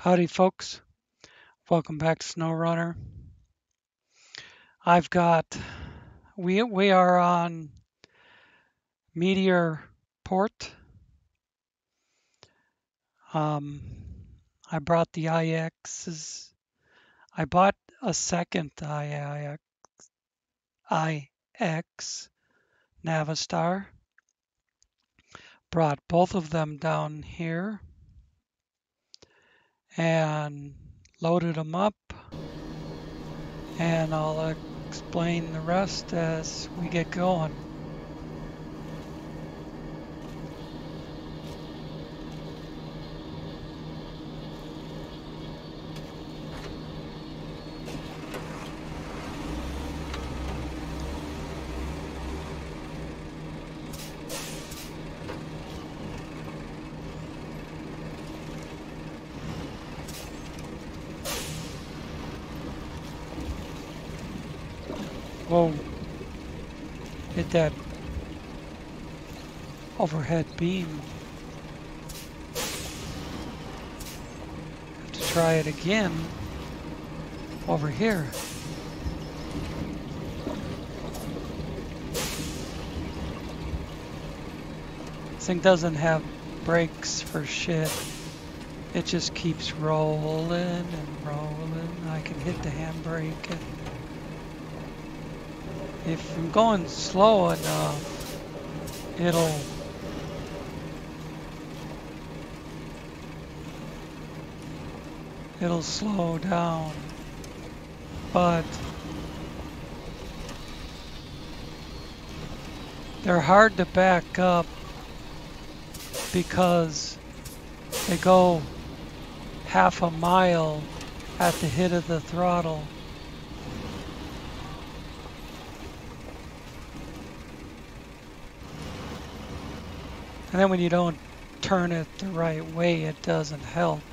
Howdy, folks. Welcome back to SnowRunner. I've got we are on Meteor Port. I brought the IXs. I bought a second IX Navistar. Brought both of them down here and loaded them up, and I'll explain the rest as we get going. Whoa, hit that overhead beam. Have to try it again over here. This thing doesn't have brakes for shit. It just keeps rolling and rolling. I can hit the handbrake and if I'm going slow enough, it'll slow down, but they're hard to back up because they go half a mile at the hit of the throttle. And then when you don't turn it the right way, it doesn't help.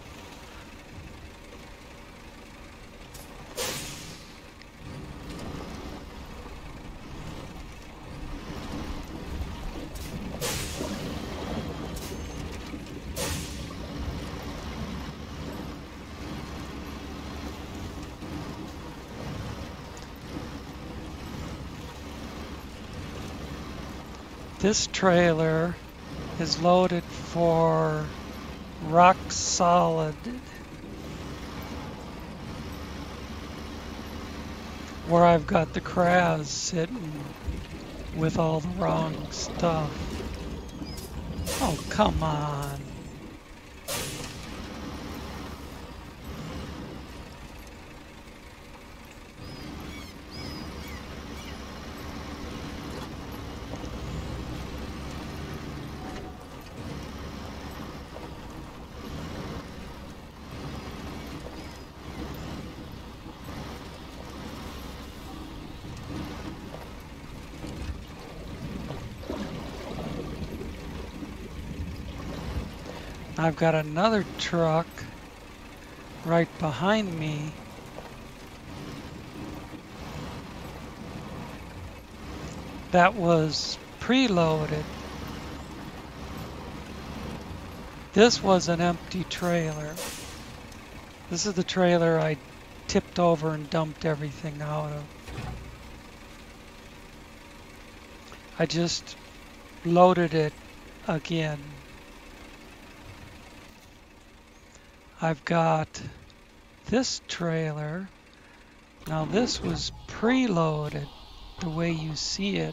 This trailer is loaded for rock solid, where I've got the crabs sitting with all the wrong stuff. Oh, come on. I've got another truck right behind me that was preloaded. This was an empty trailer. This is the trailer I tipped over and dumped everything out of. I just loaded it again. I've got this trailer. Now this was preloaded the way you see it.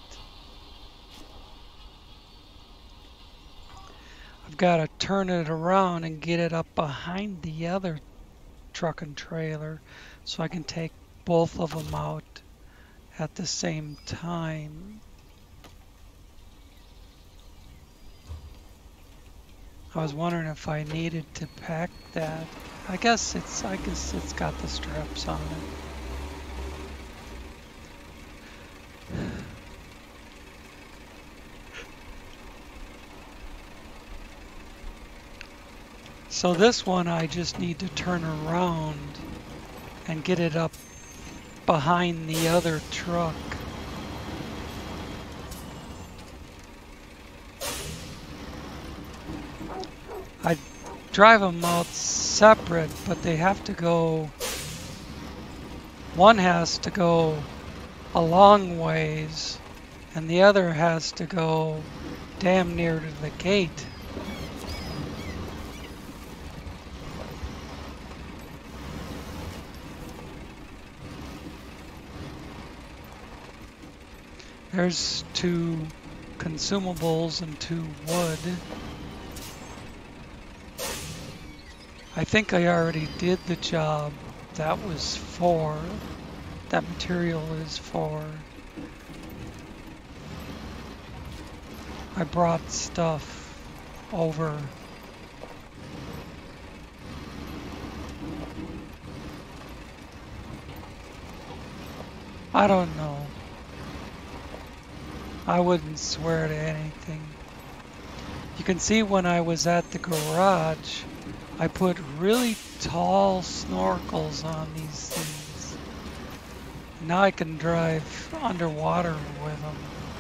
I've got to turn it around and get it up behind the other truck and trailer so I can take both of them out at the same time. I was wondering if I needed to pack that. I guess it's got the straps on it. So this one I just need to turn around and get it up behind the other truck. drive them out separate, but they have to go, one has to go a long ways and the other has to go damn near to the gate. There's 2 consumables and 2 wood. I think I already did the job that was for, that material is for. I brought stuff over. I don't know. I wouldn't swear to anything. You can see when I was at the garage, I put really tall snorkels on these things. Now I can drive underwater with them.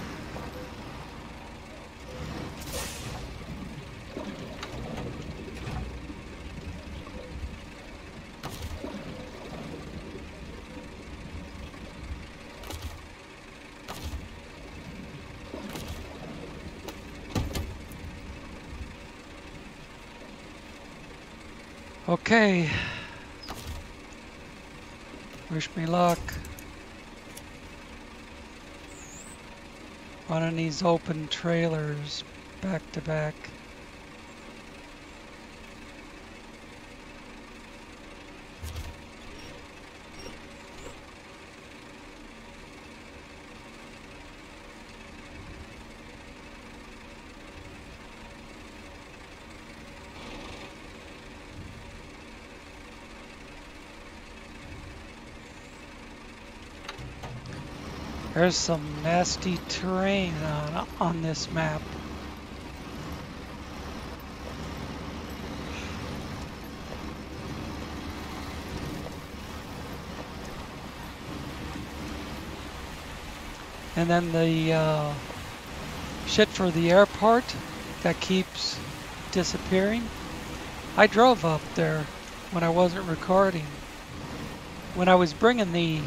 Okay. Wish me luck. Running these open trailers back to back. There's some nasty terrain on this map. And then the shit for the airport that keeps disappearing. I drove up there when I wasn't recording. When I was bringing the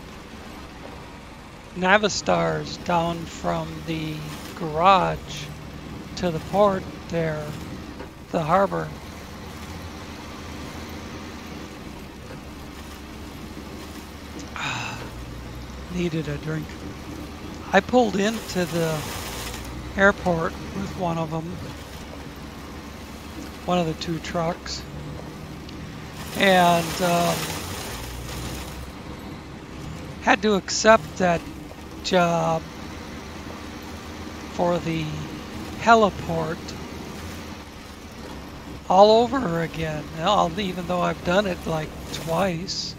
Navistars down from the garage to the port there, the harbor. Needed a drink. I pulled into the airport with one of them, one of the 2 trucks, and had to accept that job for the heliport all over again, even though I've done it like twice.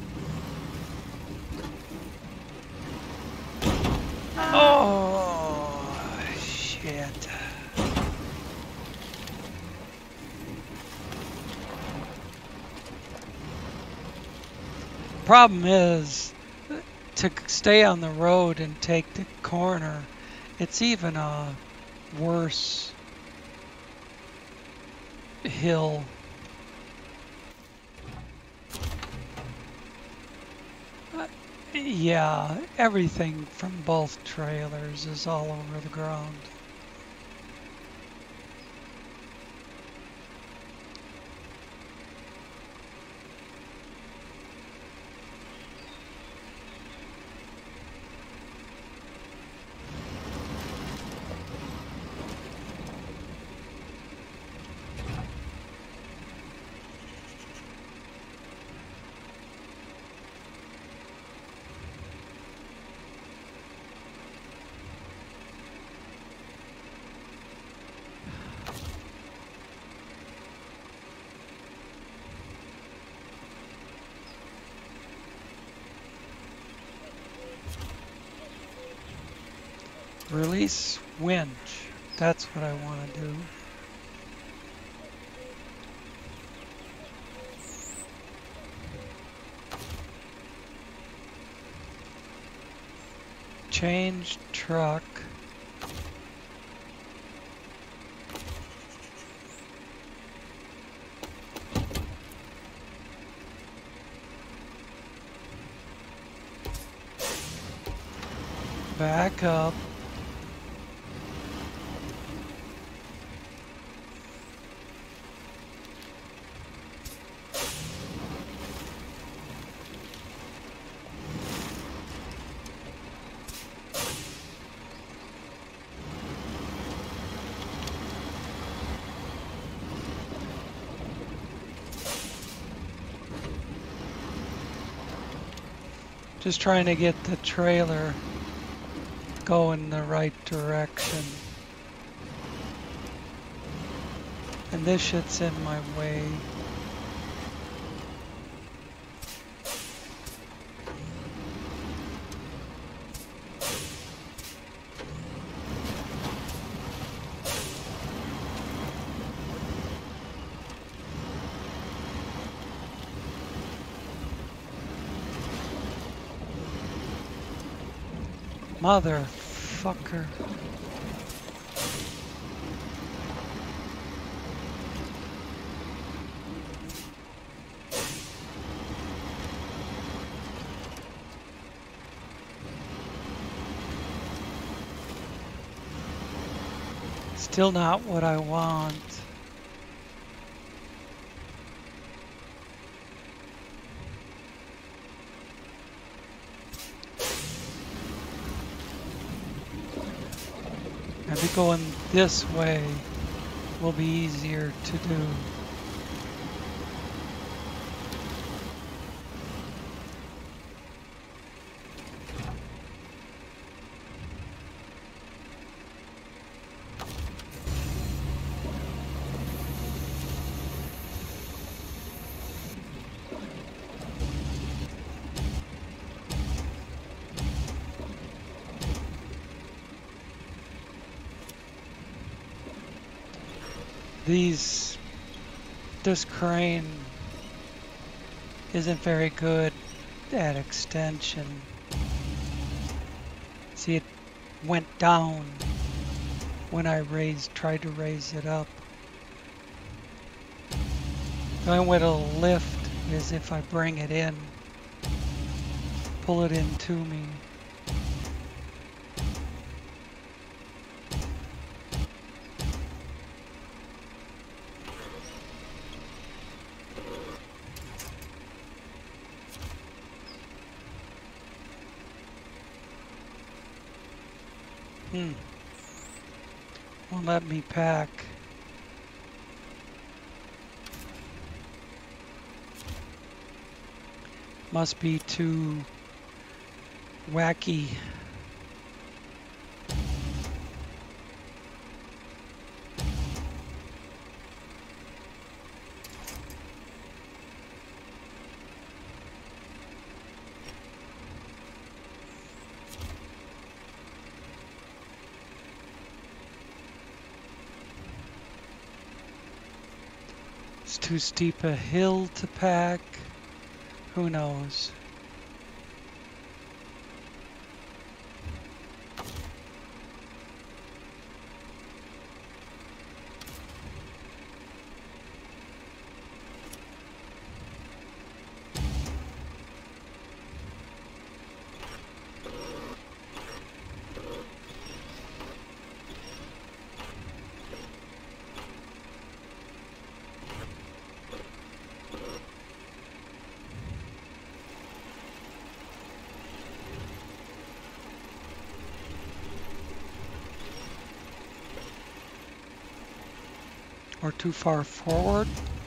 Oh, shit. Problem is, to stay on the road and take the corner, it's even a worse hill. Yeah, everything from both trailers is all over the ground. Release winch. That's what I want to do. Change truck. back up. Just trying to get the trailer going in the right direction. And this shit's in my way. Motherfucker. Still not what I want. Maybe going this way will be easier to do. This crane isn't very good at extension. See, it went down when I tried to raise it up. The only way to lift is if I bring it in, pull it in to me. Won't let me pack. Must be too wacky. It's too steep a hill to pack. Who knows? Or too far forward.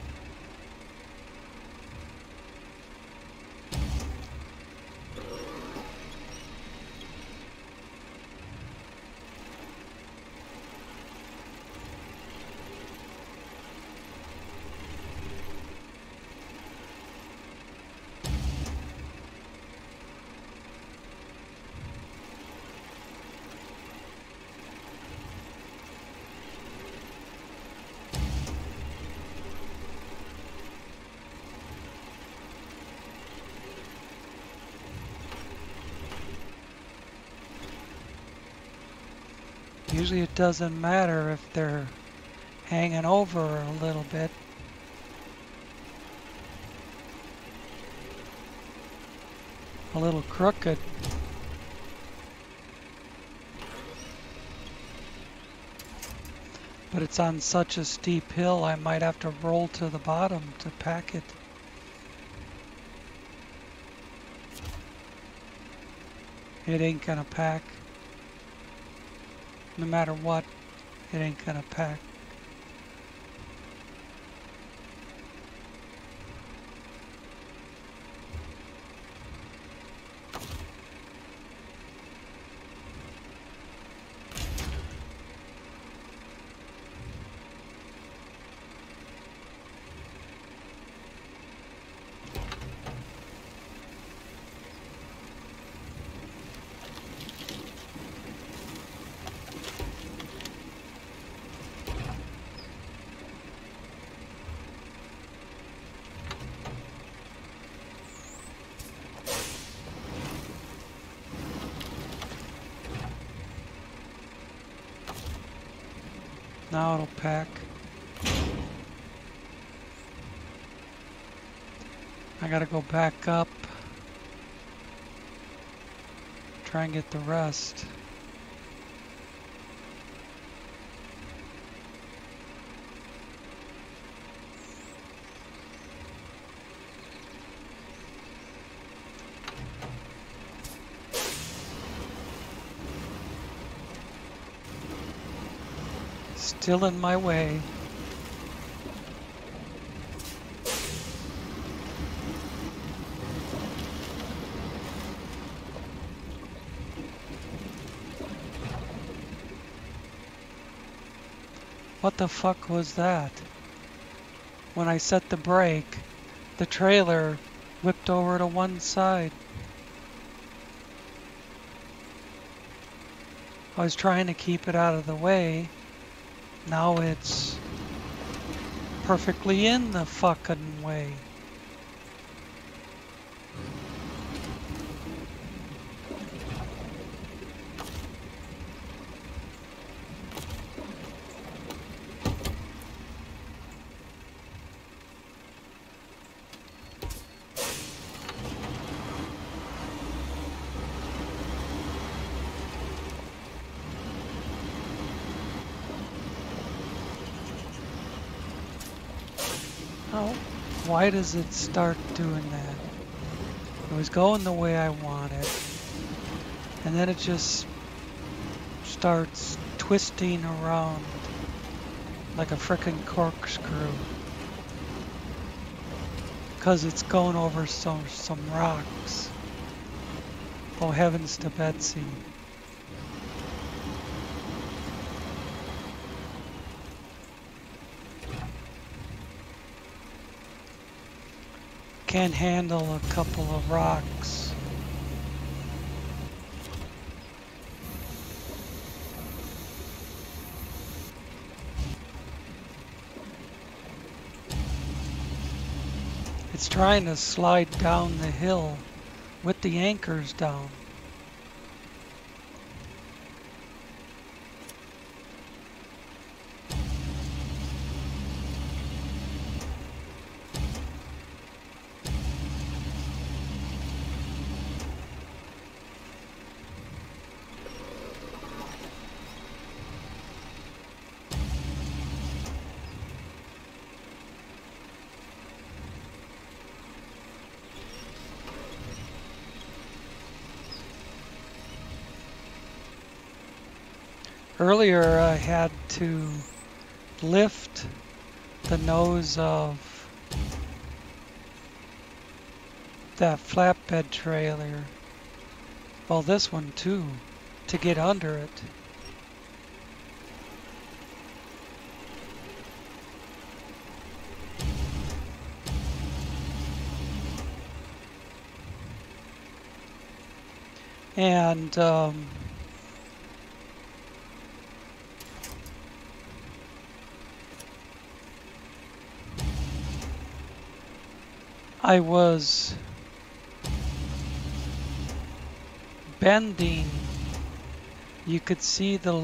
Usually it doesn't matter if they're hanging over a little bit. A little crooked. But it's on such a steep hill, I might have to roll to the bottom to pack it. It ain't gonna pack. No matter what, it ain't gonna pack. Now it'll pack. I gotta go back up, try and get the rest. Still in my way. What the fuck was that? When I set the brake, the trailer whipped over to one side. I was trying to keep it out of the way. Now it's perfectly in the fucking way. Oh, why does it start doing that? It was going the way I wanted, and then it just starts twisting around like a frickin' corkscrew. Because it's going over some rocks. Oh heavens to Betsy. Can't handle a couple of rocks. It's trying to slide down the hill with the anchors down. Earlier I had to lift the nose of that flatbed trailer, well this one too, to get under it. And I was bending. You could see the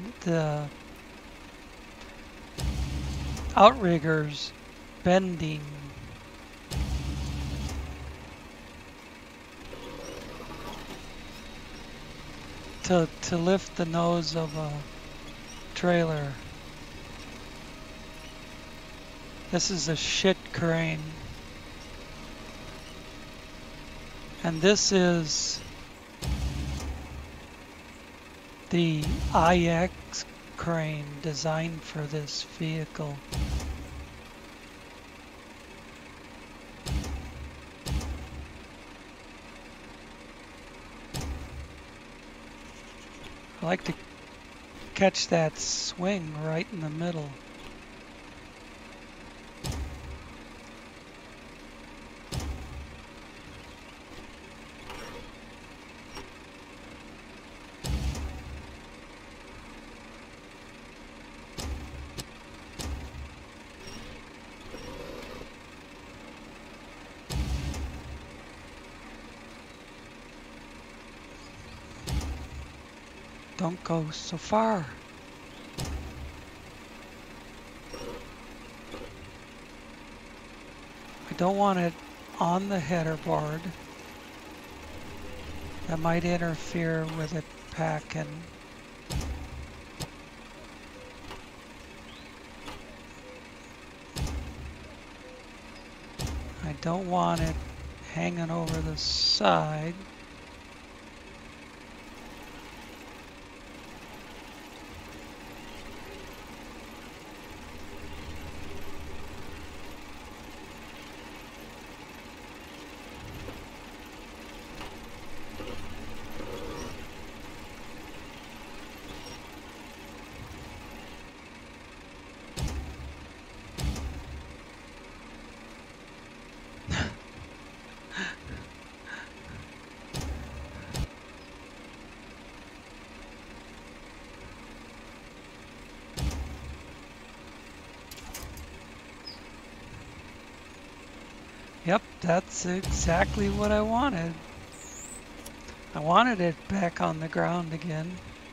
outriggers bending. To lift the nose of a trailer. This is a shit crane. And this is the IX crane designed for this vehicle. I like to catch that swing right in the middle. Don't go so far. I don't want it on the header board. That might interfere with it packing. I don't want it hanging over the side. Yep, that's exactly what I wanted. I wanted it back on the ground again.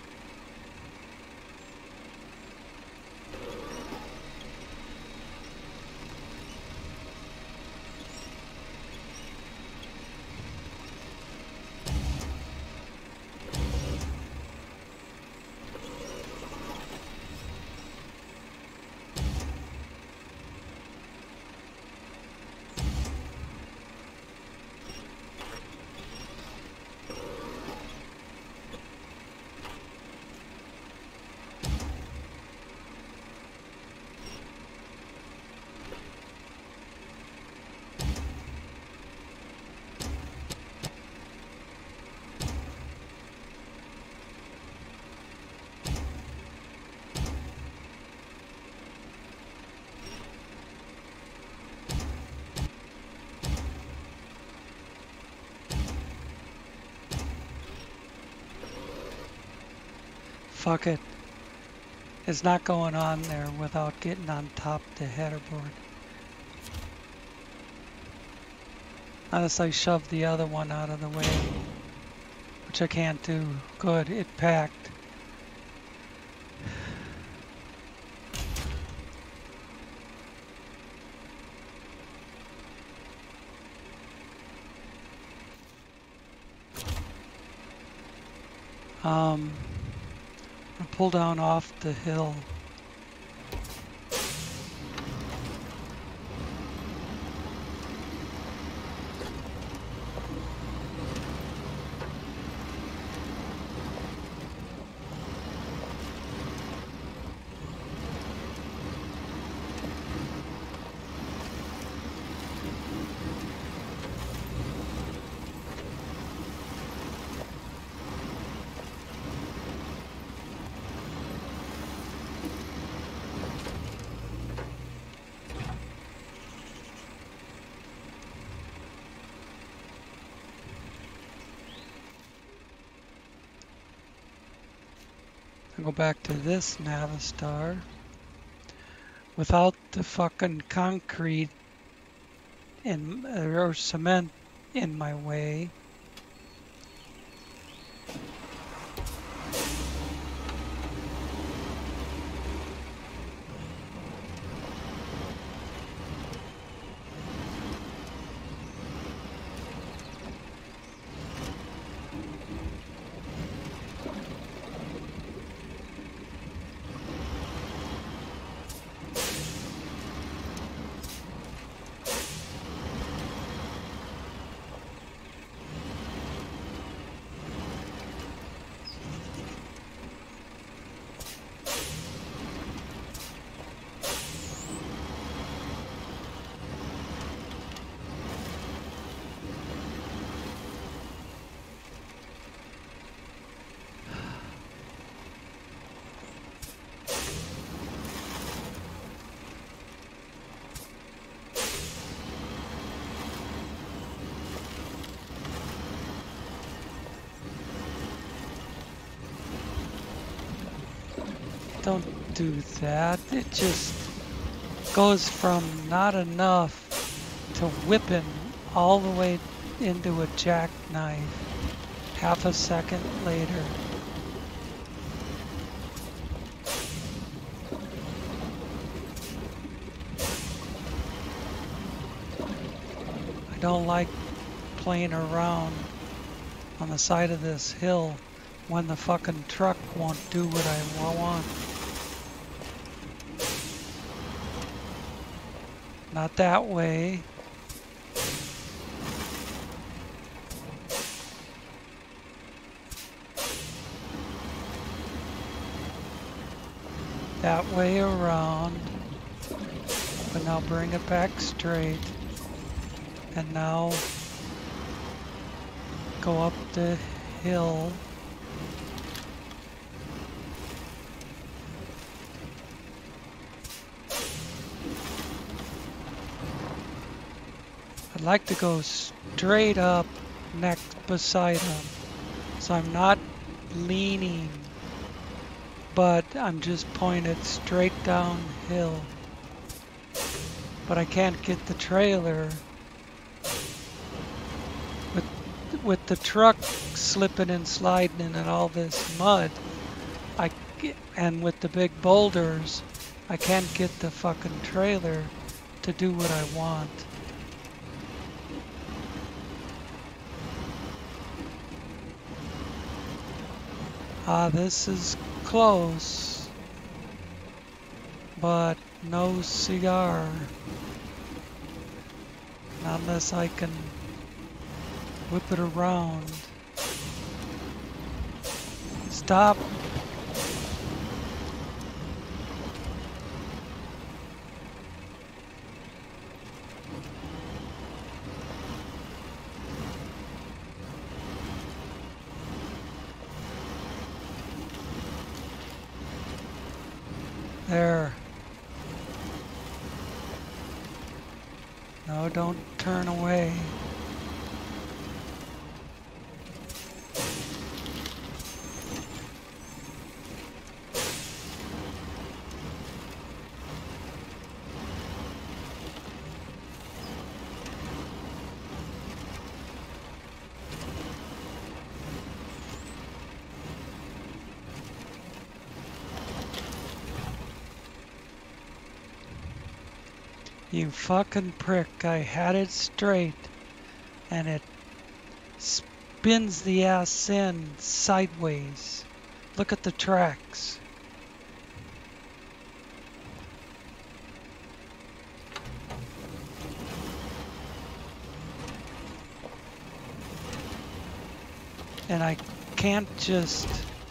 Fuck it. It's not going on there without getting on top of the header board. Unless I shove the other one out of the way, which I can't do. Good, it packed. I'll pull down off the hill. I'll go back to this Navistar without the fucking concrete or cement in my way. don't do that. It just goes from not enough to whipping all the way into a jackknife half a second later. I don't like playing around on the side of this hill when the fucking truck won't do what I want. Not that way. That way around. But now bring it back straight. And now go up the hill. I'd like to go straight up next beside him. So I'm not leaning, but I'm just pointed straight downhill. But I can't get the trailer. With the truck slipping and sliding in all this mud, and with the big boulders, I can't get the fucking trailer to do what I want. This is close, but no cigar. Not unless I can whip it around. Stop. There. No, don't turn away. You fucking prick, I had it straight, and it spins the ass in sideways. Look at the tracks. And I can't just...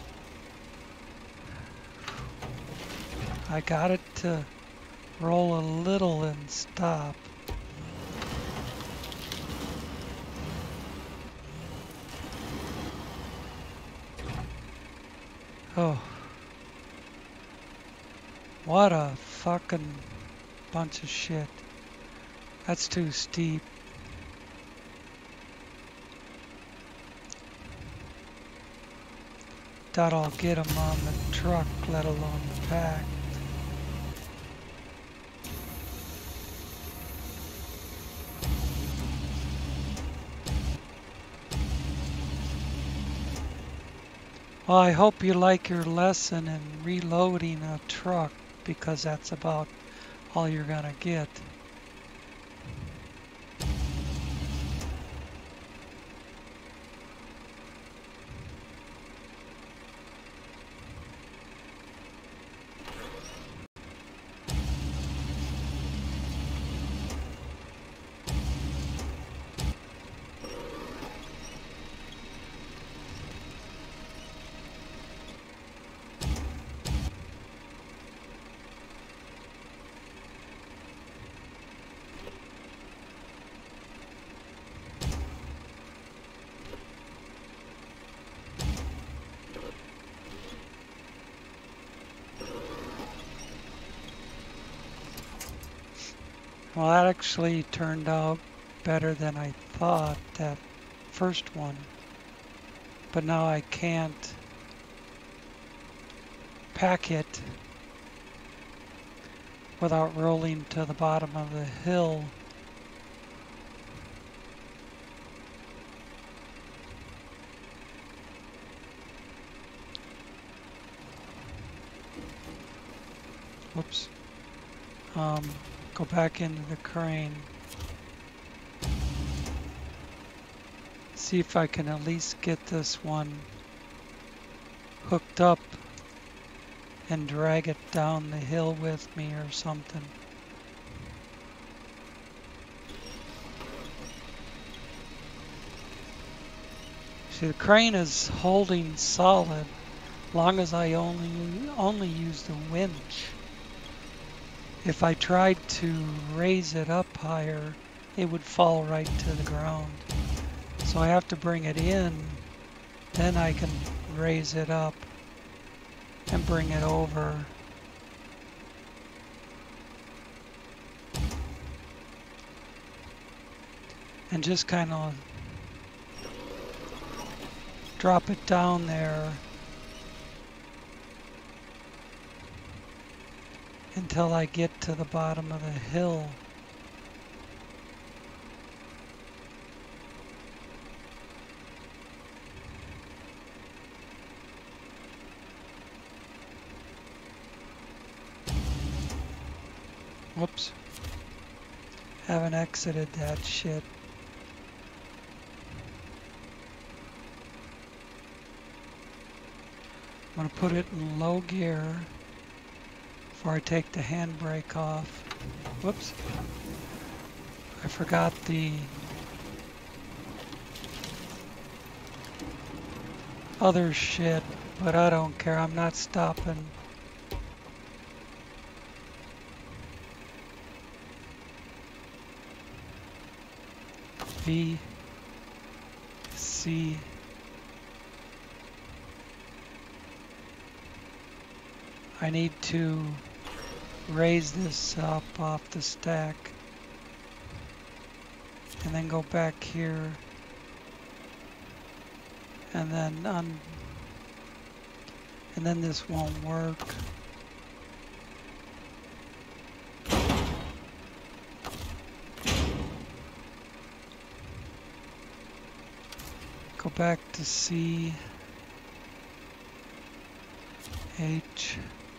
I got it to roll a little and stop. Oh. What a fucking bunch of shit. That's too steep. Doubt I'll get them on the truck, let alone the pack. Well, I hope you like your lesson in reloading a truck, because that's about all you're gonna get. Well, that actually turned out better than I thought, that first one. But now I can't pack it without rolling to the bottom of the hill. Whoops. Go back into the crane. See if I can at least get this one hooked up and drag it down the hill with me or something. See, the crane is holding solid long as I only use the winch. If I tried to raise it up higher, it would fall right to the ground. So I have to bring it in, then I can raise it up and bring it over. And just kind of drop it down there until I get to the bottom of the hill. Whoops. Haven't exited that shit. I'm going to put it in low gear before I take the handbrake off. Whoops. I forgot the other shit, but I don't care. I'm not stopping. V, C, I need to raise this up off the stack and then go back here and then this won't work. Go back to C, H,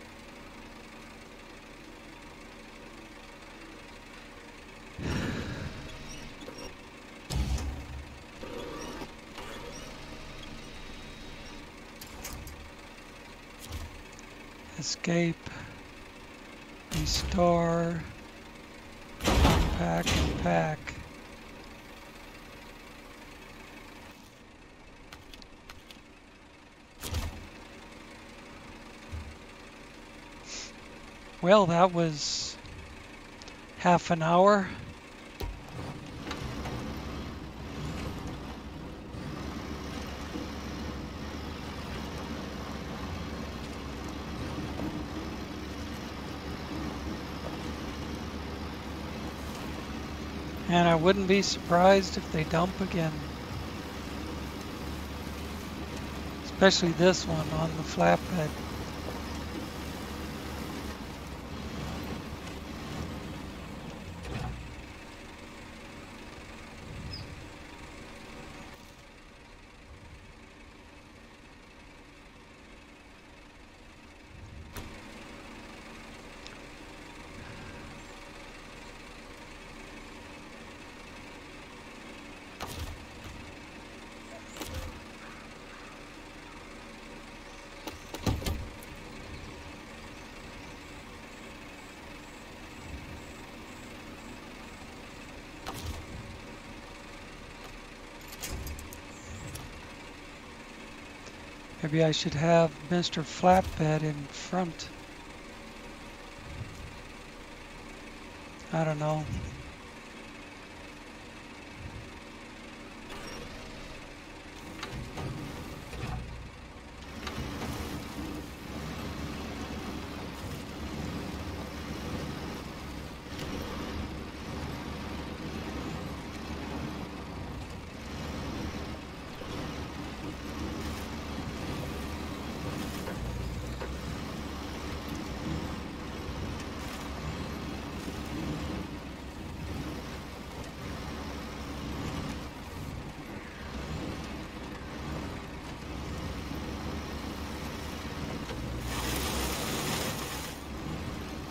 escape, restore, unpack and pack. Well, that was half an hour. And I wouldn't be surprised if they dump again. Especially this one on the flatbed. Maybe I should have Mr. Flatbed in front. I don't know.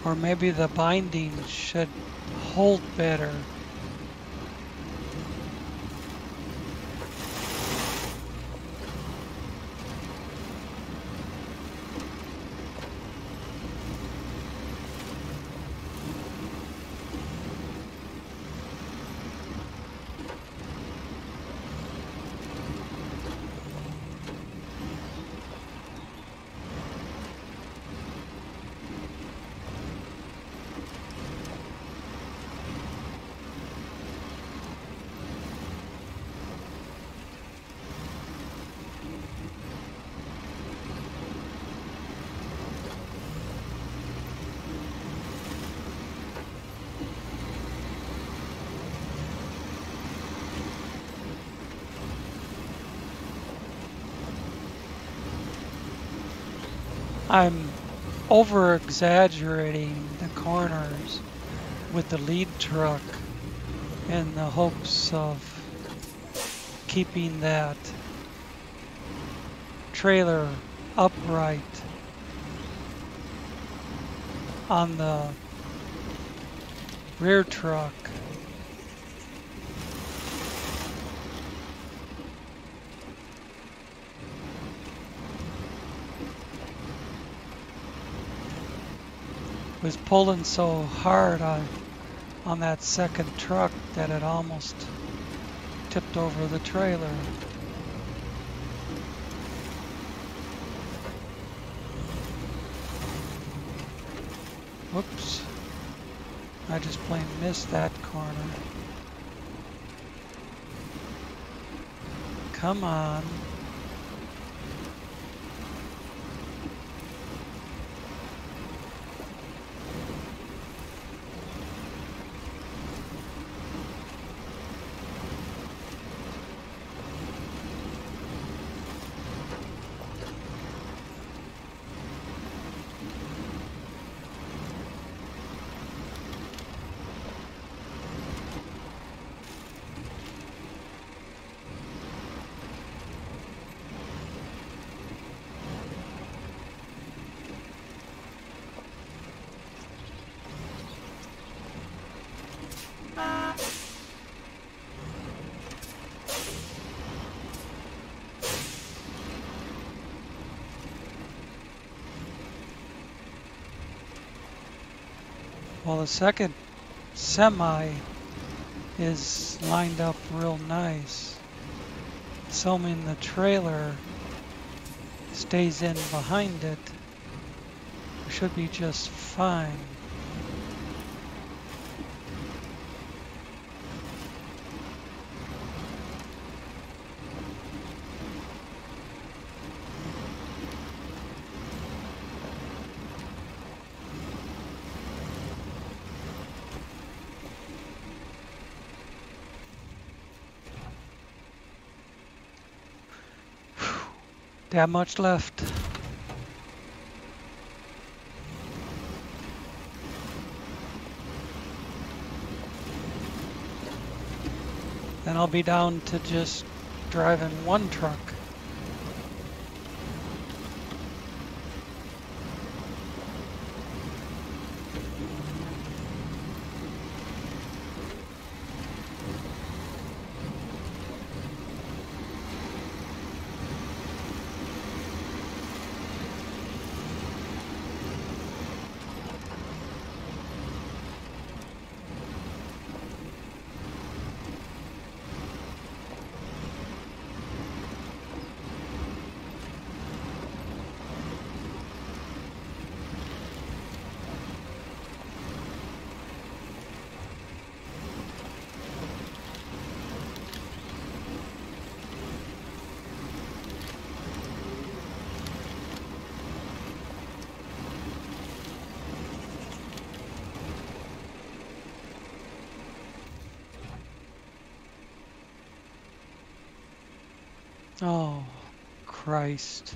Or maybe the binding should hold better. I'm over exaggerating the corners with the lead truck in the hopes of keeping that trailer upright on the rear truck. Was pulling so hard on that second truck that it almost tipped over the trailer. Whoops. I just plain missed that corner. Come on. Well, the second semi is lined up real nice, assuming the trailer stays in behind it. We should be just fine. That much left. Then I'll be down to just driving one truck. Oh, Christ.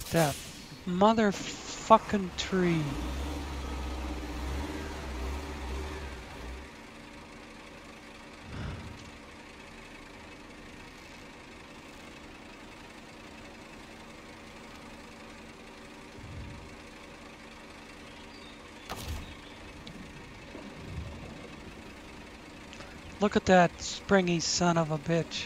that motherfucking tree. Look at that springy son of a bitch.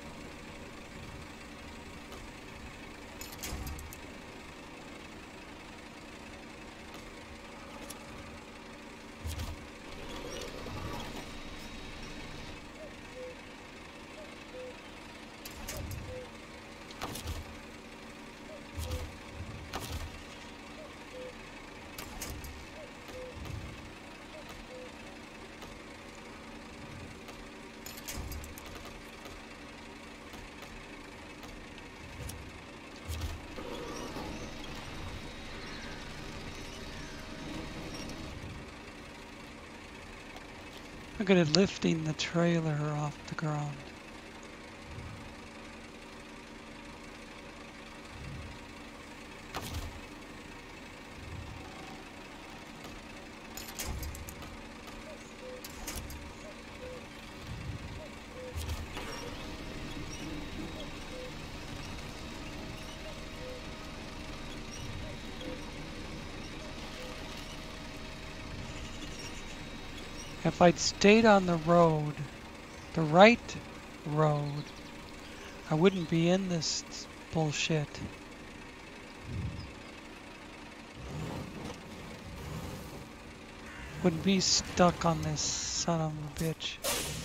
Look at it lifting the trailer off the ground. If I'd stayed on the road, the right road, I wouldn't be in this bullshit. Wouldn't be stuck on this son of a bitch.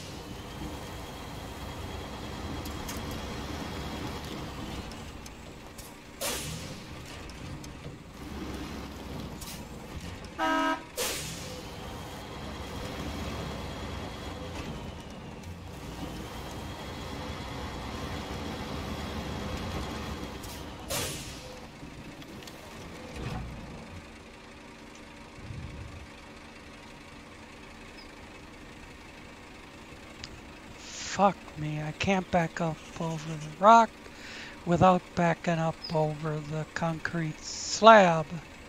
Fuck me, I can't back up over the rock without backing up over the concrete slab.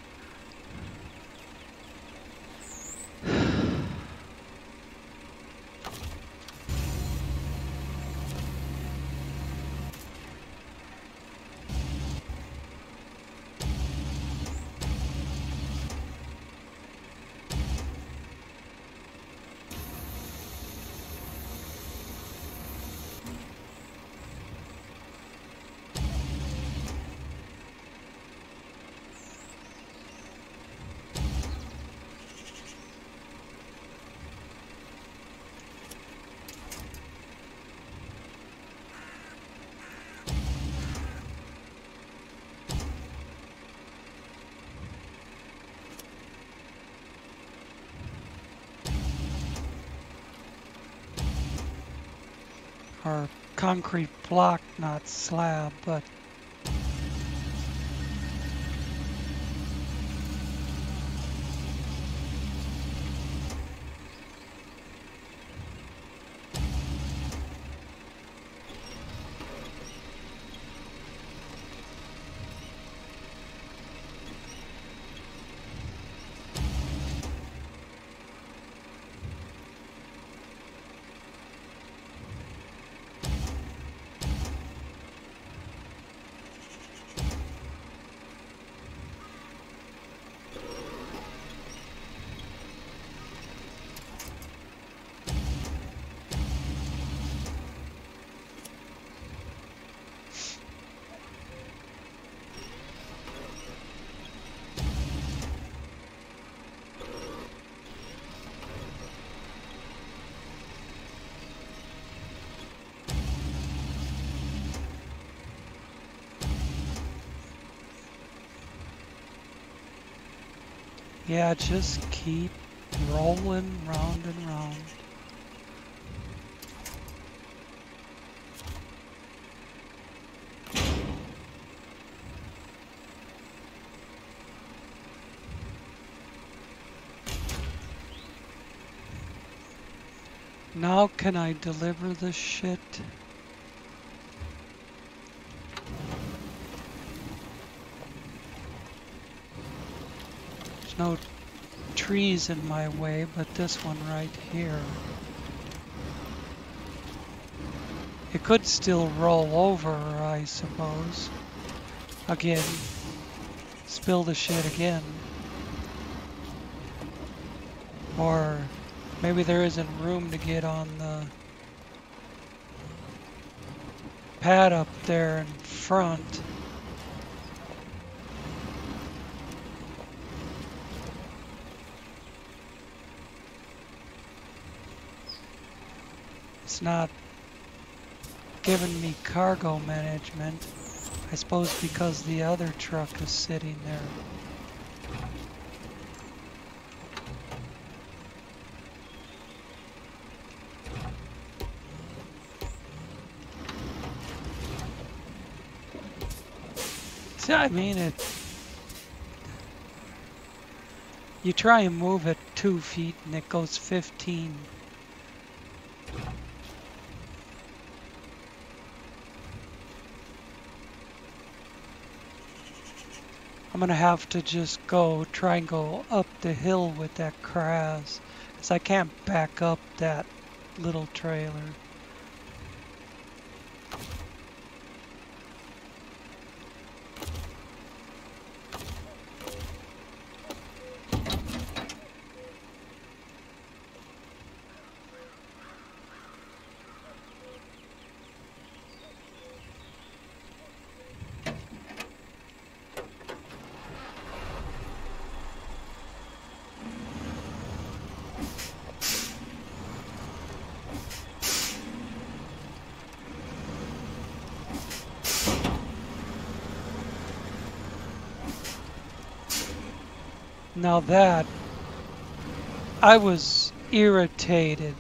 Or concrete block, not slab, but yeah, just keep rolling round and round. Now can I deliver this shit? no trees in my way, but this one right here. It could still roll over, I suppose. Again, spill the shit again. Or maybe there isn't room to get on the pad up there in front. It's not giving me cargo management. I suppose because the other truck is sitting there. See, I mean it. You try and move it 2 feet and it goes 15. I'm gonna have to just try and go up the hill with that crass, because I can't back up that little trailer. Now that, I was irritated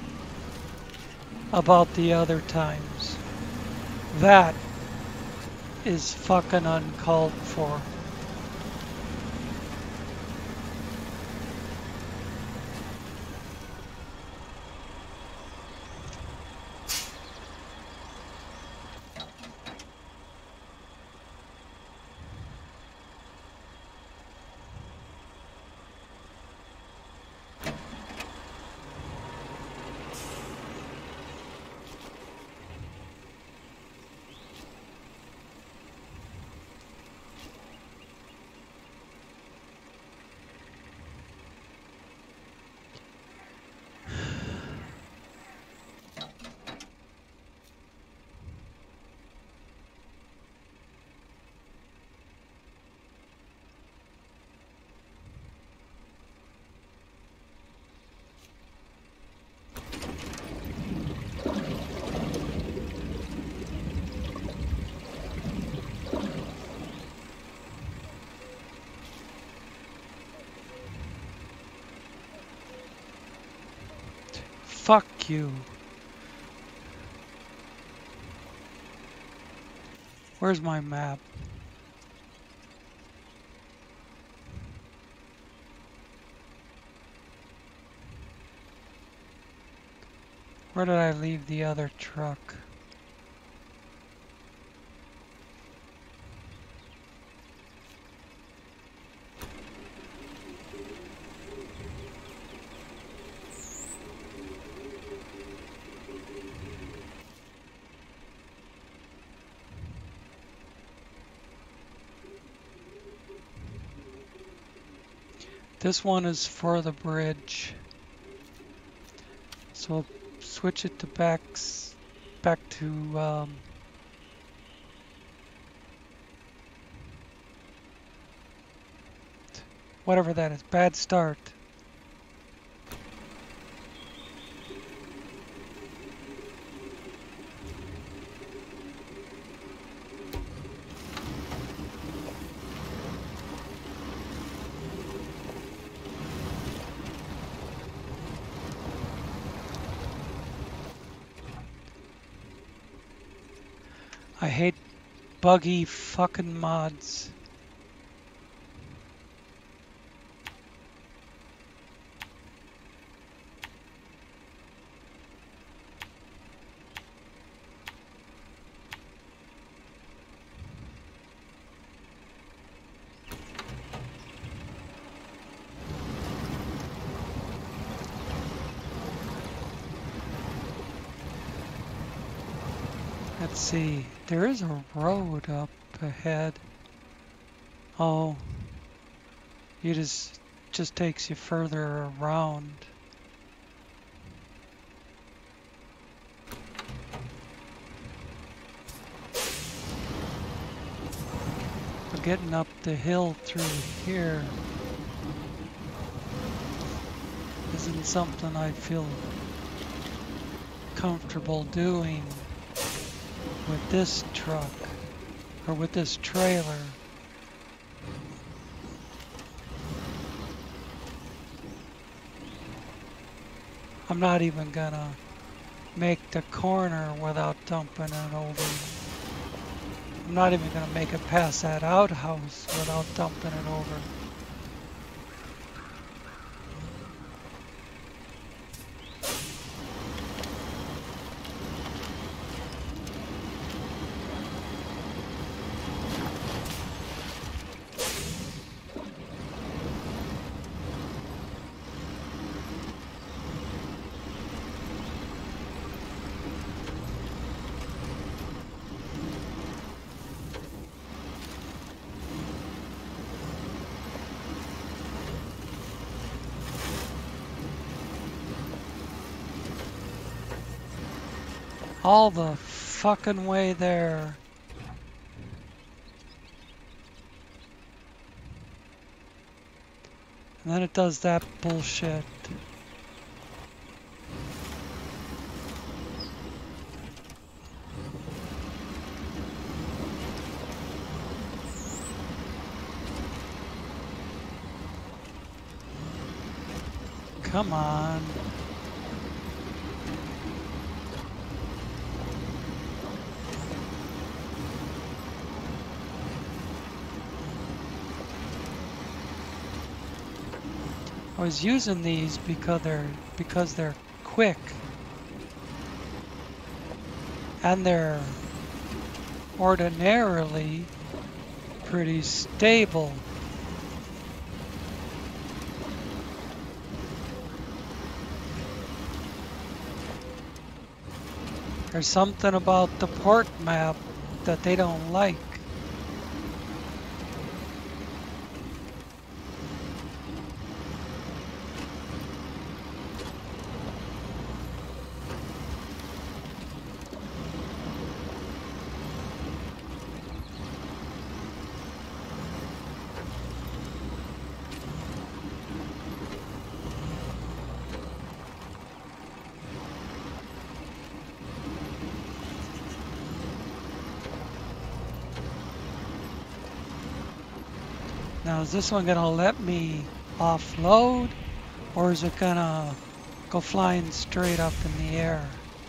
about the other times. That is fucking uncalled for. Fuck you. Where's my map? Where did I leave the other truck? This one is for the bridge. So we'll switch it to back to whatever that is. Bad start. I hate buggy fucking mods. Let's see, there is a road up ahead. Oh, it just takes you further around. But getting up the hill through here isn't something I feel comfortable doing with this truck or with this trailer. I'm not even gonna make the corner without dumping it over. I'm not even gonna make it past that outhouse without dumping it over. All the fucking way there. And then it does that bullshit. Come on. I was using these because they're quick and they're ordinarily pretty stable. There's something about the port map that they don't like. Now is this one gonna let me offload, or is it gonna go flying straight up in the air?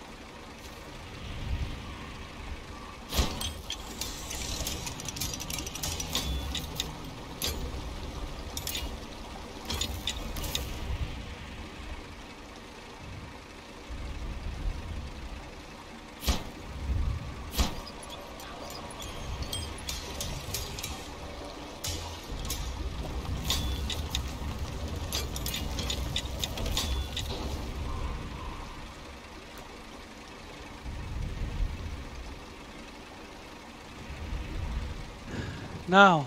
Now,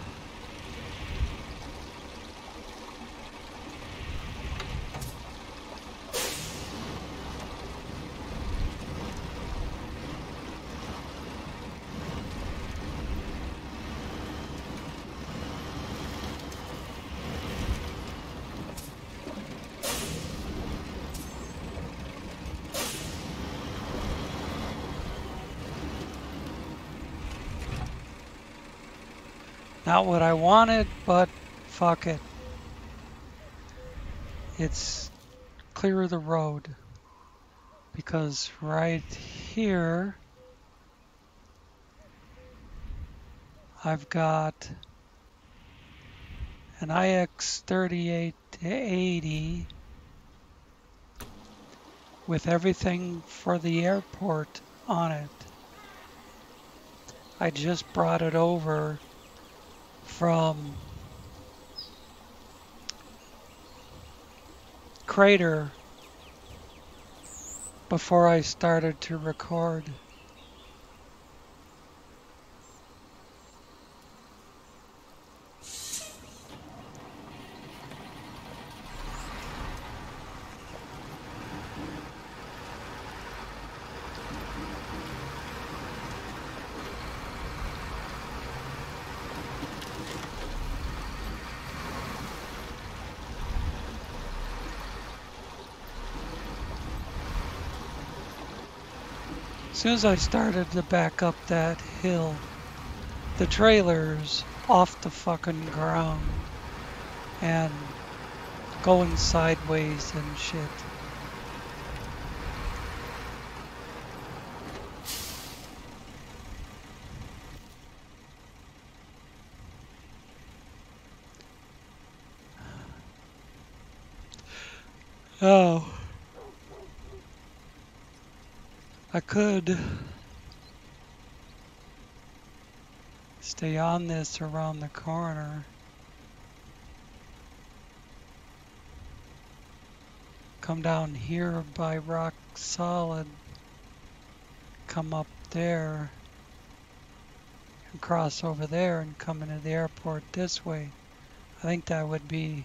not what I wanted, but fuck it. It's clear the road. Because right here, I've got an IX3880 with everything for the airport on it. I just brought it over from Crater before I started to record. As soon as I started to back up that hill, the trailer's off the fucking ground and going sideways and shit. Oh, I could stay on this around the corner. Come down here by Rock Solid. Come up there. And cross over there and come into the airport this way. I think that would be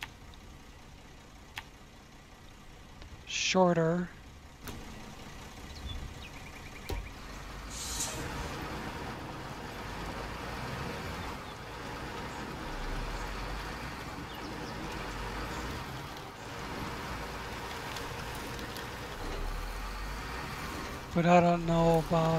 shorter. But I don't know about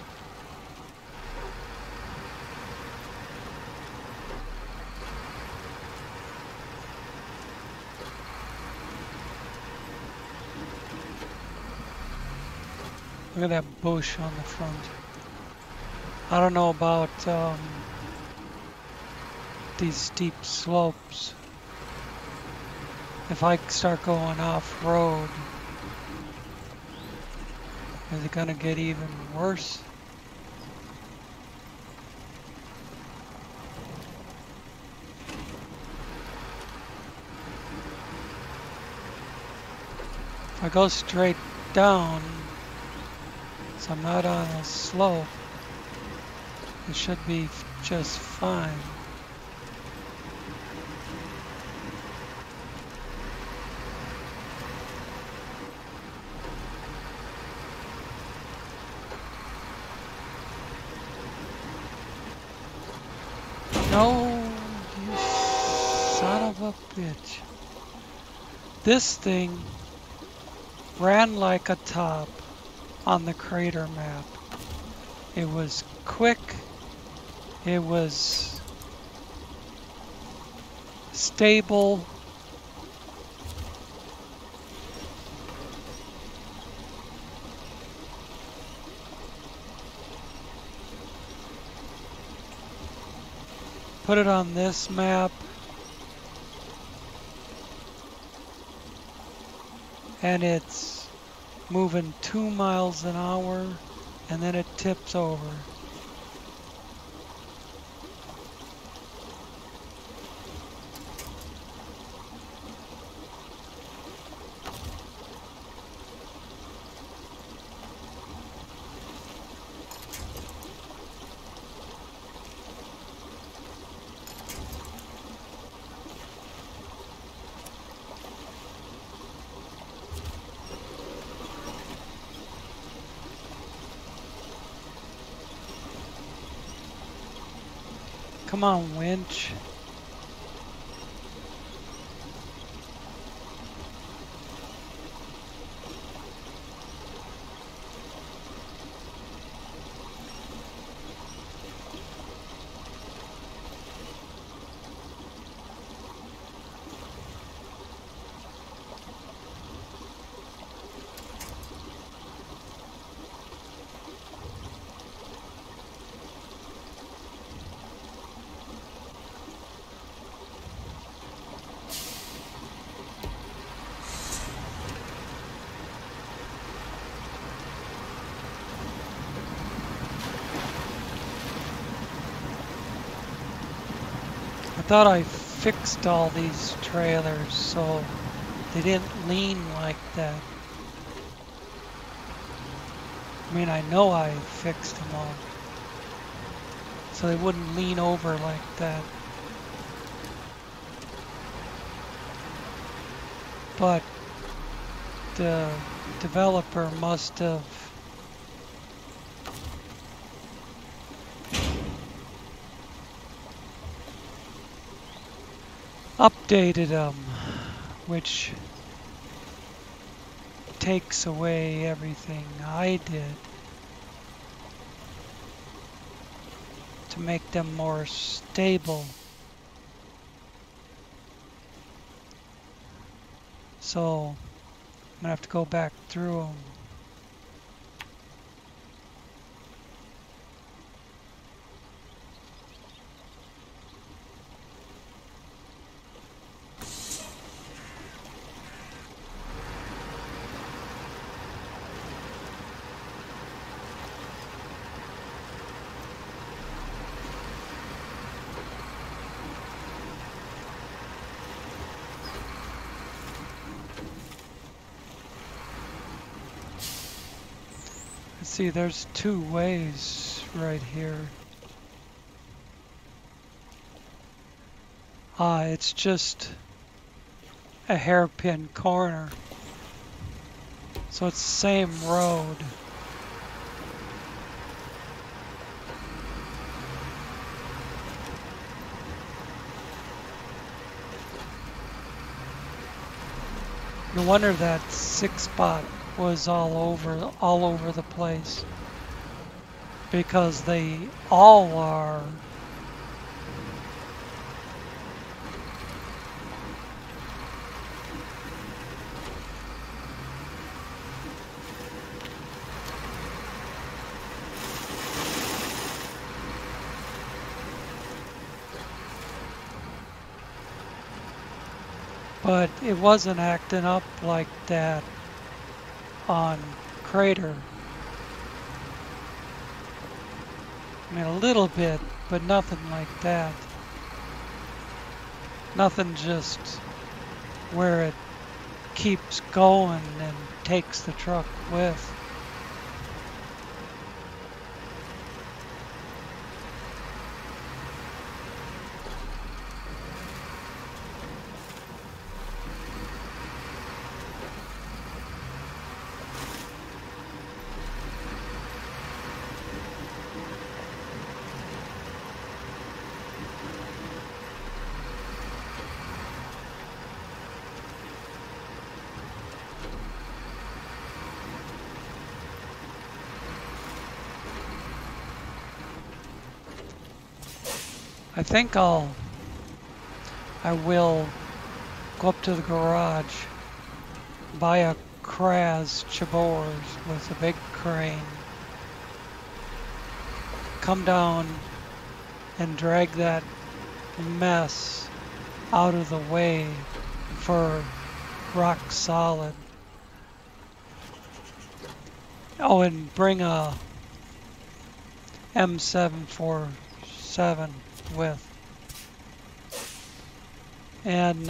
look at that bush on the front. I don't know about these steep slopes. If I start going off-road, is it going to get even worse? If I go straight down, so I'm not on a slope, it should be just fine. No, you son of a bitch. This thing ran like a top on the crater map. It was quick. It was stable. Put it on this map. And it's moving 2 miles an hour and then it tips over. Come on, winch. I thought I fixed all these trailers so they didn't lean like that. I mean, I know I fixed them all so they wouldn't lean over like that. But the developer must have updated them, which takes away everything I did. to make them more stable. So I'm gonna have to go back through them. See, there's two ways right here. It's just a hairpin corner. So it's the same road. No wonder that 6-spot was all over the place, because they all are. But it wasn't acting up like that on Crater. I mean, a little bit, but nothing like that. Nothing just where it keeps going and takes the truck with. I think I will go up to the garage, buy a Kraz Chabors with a big crane, come down and drag that mess out of the way for rock solid. Oh, and bring a M747 with. And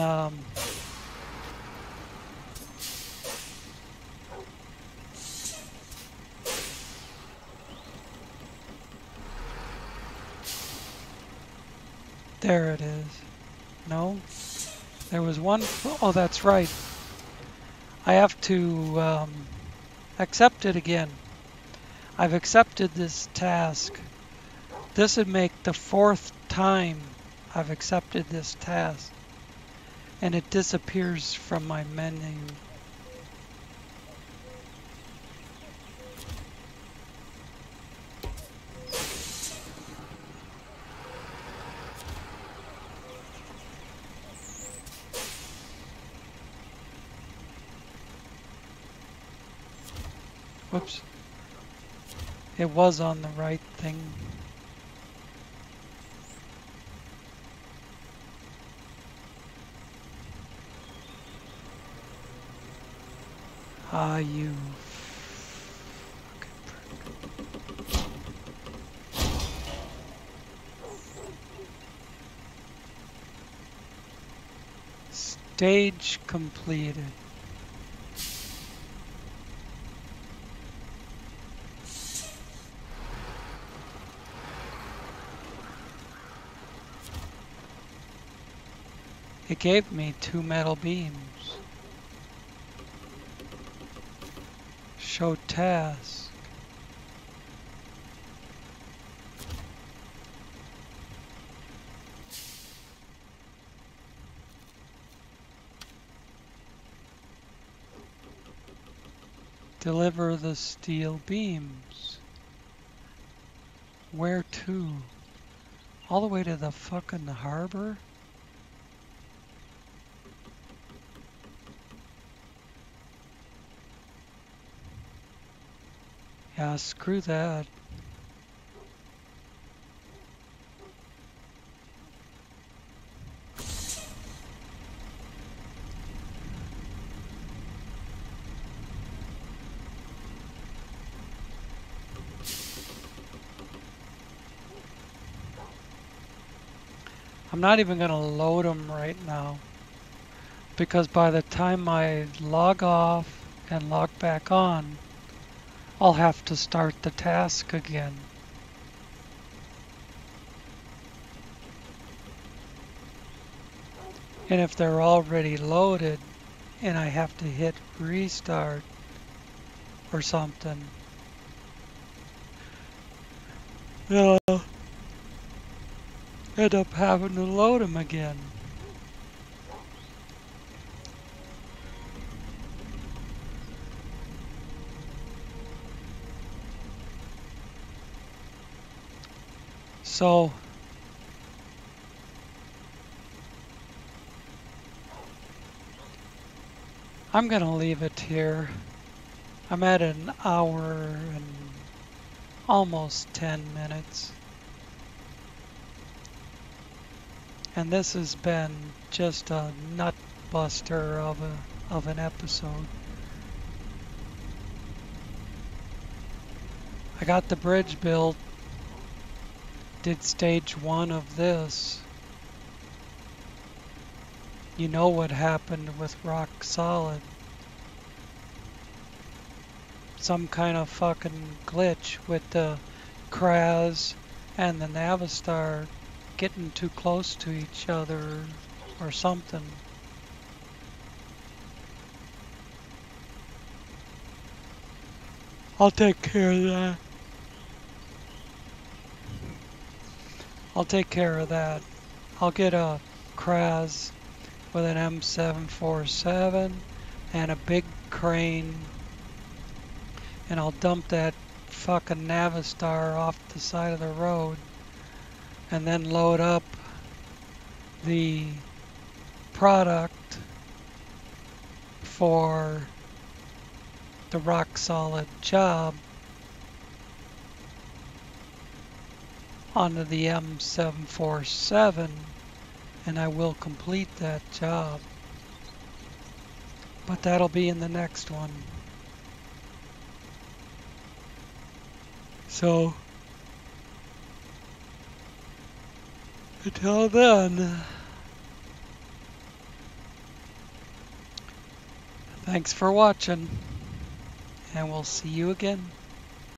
there it is. No, there was one. Oh, that's right. I have to accept it again. I've accepted this task. This would make the 4th time I've accepted this task, and it disappears from my menu. Whoops. It was on the right thing. Ah, you fucking prick. Stage completed. It gave me 2 metal beams. Show task. Deliver the steel beams. Where to? All the way to the fucking harbor? Yeah, screw that. I'm not even going to load them right now, because by the time I log off and log back on, I'll have to start the task again. And if they're already loaded and I have to hit restart or something, I'll end up having to load them again. So I'm going to leave it here. I'm at an hour and almost 10 minutes. And this has been just a nut buster of an episode. I got the bridge built, did stage 1 of this. You know what happened with Rock Solid. Some kind of fucking glitch with the Kraz and the Navistar getting too close to each other or something. I'll take care of that. I'll get a Kraz with an M747 and a big crane, and I'll dump that fucking Navistar off the side of the road and then load up the product for the Rock Solid job onto the M747, and I will complete that job. But that'll be in the next one. So until then, thanks for watching, and we'll see you again.